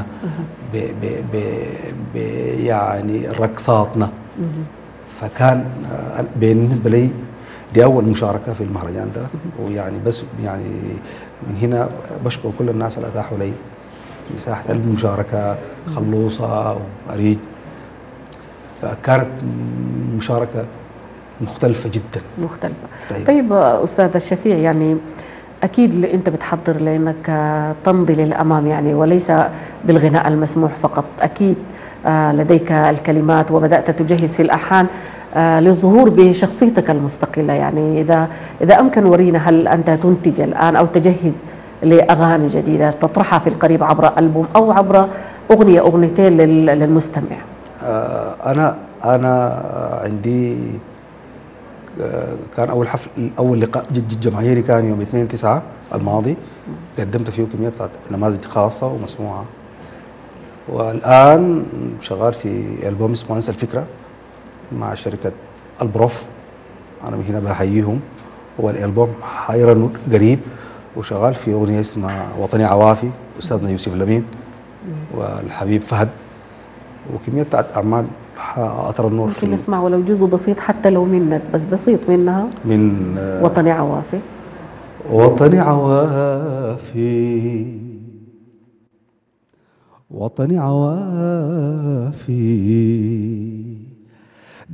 يعني رقصاتنا. فكان بالنسبة لي دي أول مشاركة في المهرجان ده، ويعني بس يعني من هنا بشكر كل الناس اللي أتاحوا لي مساحة المشاركة، خلوصة وأريج. فكانت مشاركة مختلفة جدا. مختلفة. طيب أستاذ الشفيع، يعني أكيد أنت بتحضر لأنك تمضي للأمام يعني، وليس بالغناء المسموع فقط، أكيد لديك الكلمات وبدأت تجهز في الألحان للظهور بشخصيتك المستقلة. يعني إذا أمكن ورينا، هل أنت تنتج الآن أو تجهز لأغاني جديدة تطرحها في القريب عبر ألبوم أو عبر أغنيتين للمستمع؟ أنا عندي كان أول لقاء جماهيري كان يوم 2/9 الماضي، قدمت فيه كمية بتاعت نماذج خاصة ومسموعة. والآن شغال في ألبوم اسمه أنسى الفكرة مع شركة البروف، أنا من هنا بحييهم. هو الألبوم حيرن قريب، وشغال في أغنية اسمها وطني عوافي، أستاذنا يوسف لمين والحبيب فهد، وكمية بتاعت أعمال أطر النور. ممكن نسمع ولو جزء بسيط حتى لو منك، بس بسيط منها، من وطني عوافي. وطني عوافي، وطني عوافي،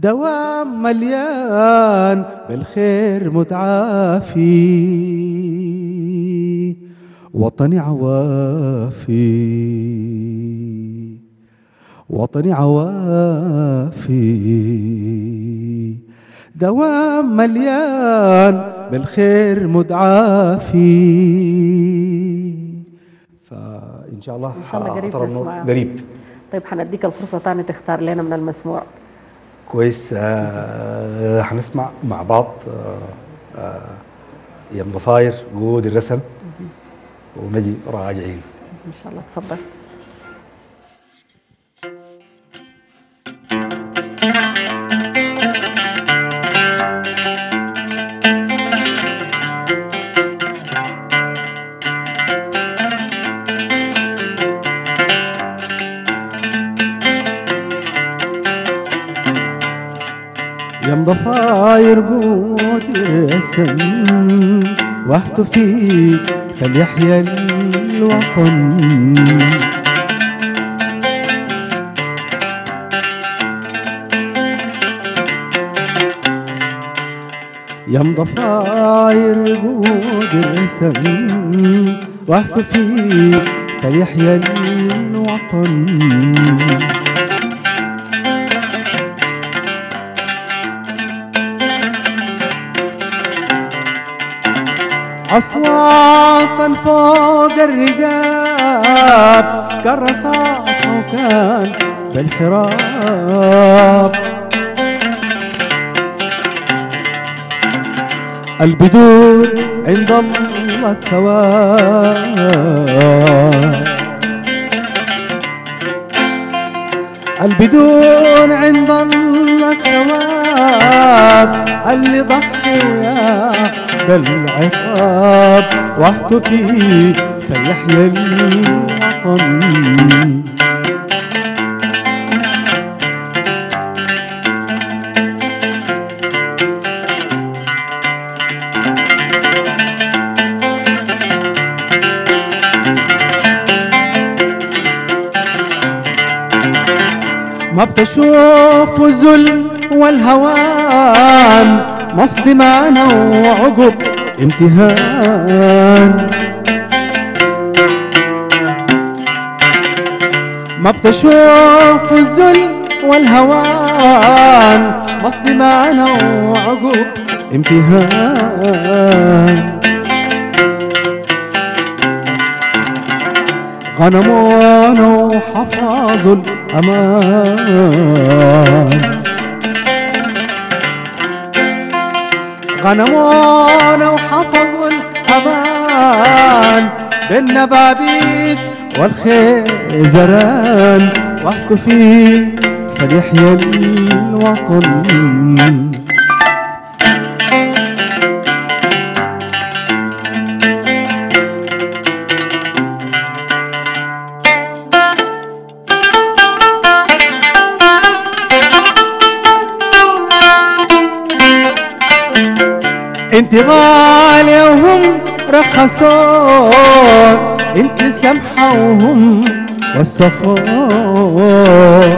دوام مليان بالخير متعافي، وطني عوافي، وطني عوافي، دوام مليان بالخير متعافي. فان شاء الله إن شاء الله قريب خطر النور نسمعها. قريب. طيب حنديك الفرصة تاني تختار لنا من المسموع. كويس. هنسمع مع بعض يا ضفاير جود الرسل ونجي راجعين إن شاء الله. تفضل. يا مضفاير قوت السن واهتفي فليحيا الوطن. يا مضفاير قوت السن واهتفي فليحيا الوطن. أصواتا فوق الرقاب كالرصاص وكان بالحراب. البدور عند الله الثواب. البدور عند الله الثواب. اللي ضحي وياخذ العقاب واهتفي فليحيا الوطن. ما بتشوف الذل والهوان مصدمانة وعقب امتهان. ما بتشوف الذل والهوان مصدمانة وعقب امتهان. غنمونا وحفظوا الأمان. غنمونا وحفظوا الأمان بالنبابيت والخيزران واهتفي فليحيا الوطن. انت غالية وهم رخصوك، انت سمحة وهم وسخوك.